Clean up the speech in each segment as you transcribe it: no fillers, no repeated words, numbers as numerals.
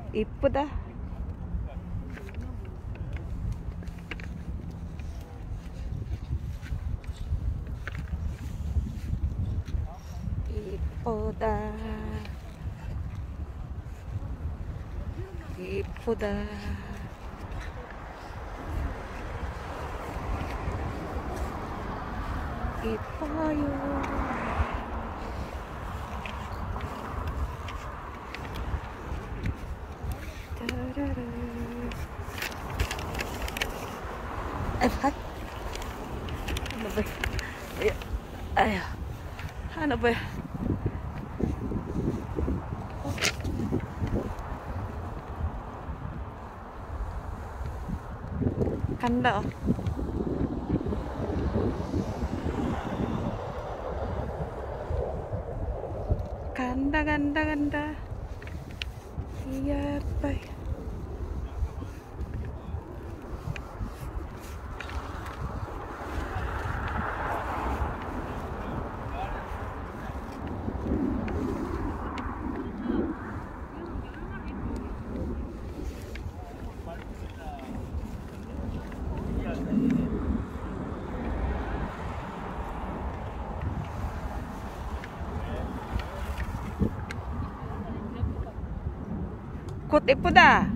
이쁘다. 이쁘다. 이쁘다. 이뻐요. 따라라. Ay, ano ba? Ay, ano ba? Ganda oh. Ganda, ganda, ganda. Iya, bay. 꽃 예쁘다.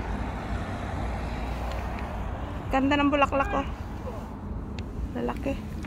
Ganda ng bulaklak oh. Lalaki.